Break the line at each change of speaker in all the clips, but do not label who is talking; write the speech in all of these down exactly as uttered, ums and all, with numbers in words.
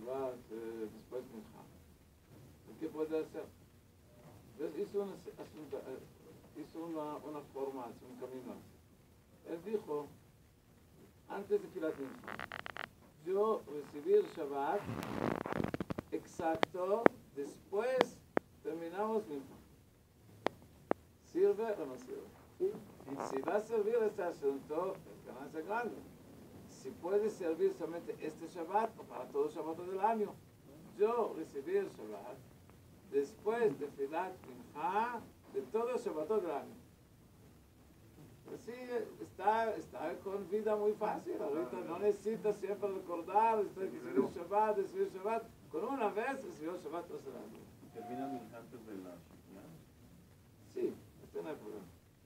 Shabbat eh, después de Mincha. ¿Qué puede hacer? Entonces hizo una, hizo una, una forma, un camino. Él dijo, antes de Filat Mincha, yo recibí el Shabbat exacto después terminamos Mincha. ¿Sirve o no sirve? Si va a servir este asunto, es ganancia grande. Si puede servir solamente este Shabbat o para todos los Shabbatos del año. Yo recibí el Shabbat después de Filat Mincha de todos los Shabbatos del año. Así está, está con vida muy fácil. Ahorita no necesita siempre recordar, estoy recibiendo Shabbat, recibió Shabbat. Con una vez recibió Shabbat todo el año.
¿Termina Mincha antes de la Shkia?
Sí, este no hay problema.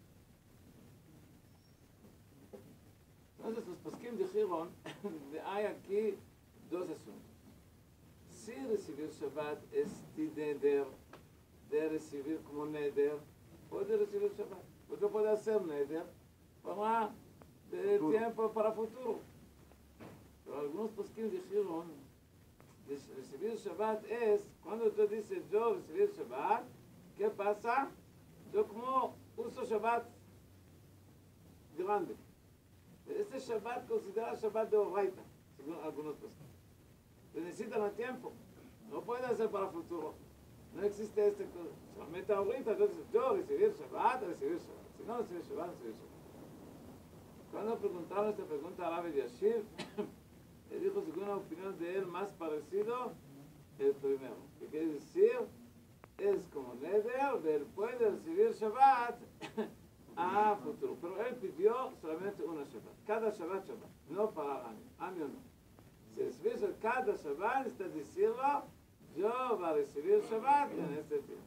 Entonces los poskim dijeron, hay aquí dos asuntos. Si recibir Shabbat es neder, de recibir como neder, puede recibir Shabbat. Porque puede hacer neder para de tiempo para futuro. Pero algunos poskim dijeron, recibir Shabbat es, cuando tú dices yo recibir Shabbat, ¿qué pasa? Yo como uso Shabbat grande. Este Shabbat considera Shabbat de Oraita, según algunos poskim. Se necesita más tiempo. No puede hacer para futuro. No existe este cosa. Solamente ahorita, entonces yo recibir Shabbat, recibir Shabbat. Si no recibir Shabbat, recibir Shabbat. Cuando preguntaron esta pregunta a Rabbi Yashir, él dijo, según la opinión de él, más parecido el primero. Que quiere decir, es como Neder, él puede recibir Shabbat a futuro. Pero él pidió solamente una Shabbat. Cada Shabbat, Shabbat. No para el año. Año no. Si recibir cada Shabbat, está decirlo, yo voy a recibir Shabbat en este tiempo.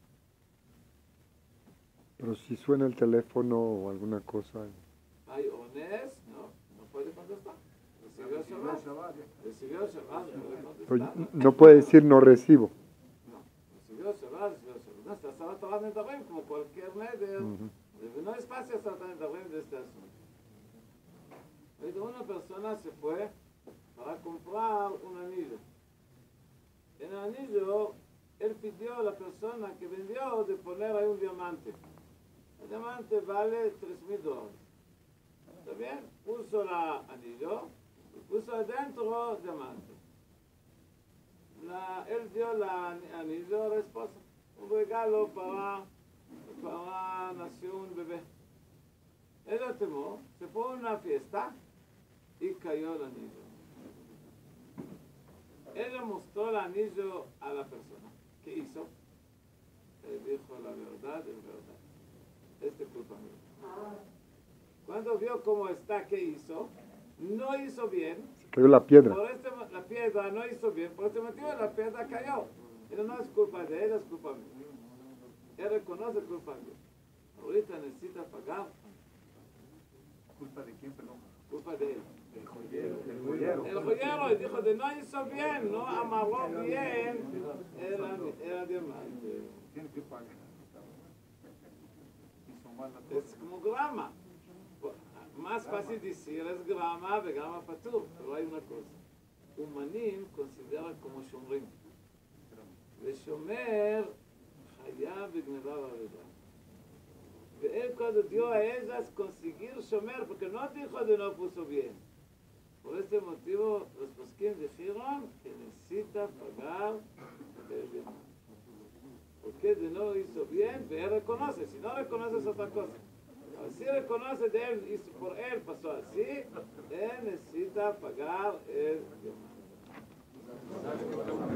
Pero si suena el teléfono o alguna cosa.
Hay ones, no, no puede contestar. Recibió Shabbat. Recibió Shabbat, no puede contestar.
Pero no puede decir no recibo.
No, recibió Shabbat, recibió Shabbat. No, está Shabbat Torah Nedarim, como cualquier neder. Uh-huh. No es fácil Shabbat Nedarim de este asunto. Una persona se fue para comprar un anillo. En el anillo, él pidió a la persona que vendió de poner ahí un diamante. El diamante vale tres mil dólares. ¿Está bien? Puso el anillo y puso adentro diamante. La, él dio el anillo a la esposa. Un regalo para, para nació un bebé. Él lo tomó, se fue a una fiesta y cayó el anillo. Él le mostró el anillo a la persona. ¿Qué hizo? Él dijo la verdad, es verdad. Este es culpa mía. Cuando vio cómo está, ¿qué hizo? No hizo bien.
Se cayó la piedra.
Por este, la piedra no hizo bien. Por este motivo la piedra cayó. Pero no es culpa de él, es culpa mía. Él reconoce culpa mía. Ahorita necesita pagar.
¿Culpa de quién, perdón?
Culpa de él.
El joyero. El joyero.
El joyero dijo de no hizo bien, no amarró bien el diamante.
Tiene que pagar.
Es como grama. Más fácil decir es grama de grama patur. Pero hay una cosa. Humanim considera como shomrim. ושומר חייב בגנבה ועבודה. ואél cuando dio a ellas conseguir shomer, porque no dijo de no puso bien. Por este motivo los poskim dijeron que necesita pagar el diamante. Porque de no hizo bien, él reconoce. Si no reconoce es otra cosa. Si reconoce de él, y por él pasó así, él necesita pagar el diamante.